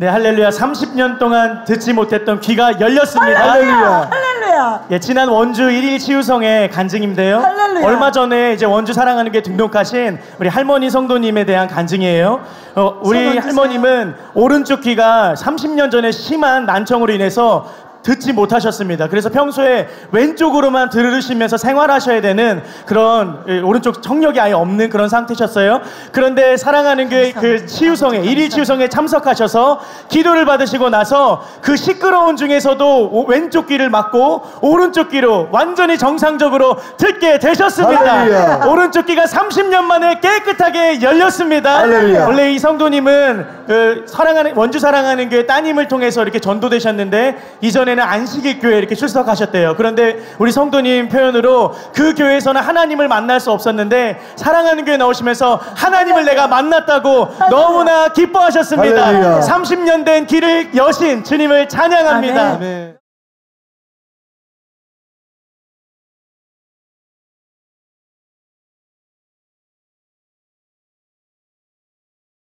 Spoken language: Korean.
네, 할렐루야. 30년 동안 듣지 못했던 귀가 열렸습니다. 할렐루야. 할렐루야. 예, 지난 원주 1일 치유성의 간증인데요. 할렐루야. 얼마 전에 이제 원주 사랑하는 게 등록하신 우리 할머니 성도님에 대한 간증이에요. 우리 할머님은 오른쪽 귀가 30년 전에 심한 난청으로 인해서 듣지 못하셨습니다. 그래서 평소에 왼쪽으로만 들으시면서 생활하셔야 되는 그런 오른쪽 청력이 아예 없는 그런 상태셨어요. 그런데 사랑하는 교회 그 치유성에 1일 치유성에 참석하셔서 기도를 받으시고 나서 그 시끄러운 중에서도 왼쪽 귀를 막고 오른쪽 귀로 완전히 정상적으로 듣게 되셨습니다. 할렐루야. 오른쪽 귀가 30년 만에 깨끗하게 열렸습니다. 할렐루야. 원래 이 성도님은 원주 사랑하는 교회 따님을 통해서 이렇게 전도되셨는데 이전에 안식일 교회에 이렇게 출석하셨대요. 그런데 우리 성도님 표현으로 그 교회에서는 하나님을 만날 수 없었는데 사랑하는 교회 나오시면서 하나님을 내가 만났다고 너무나 기뻐하셨습니다. 할렐루야. 30년 된 길을 여신 주님을 찬양합니다. 아멘.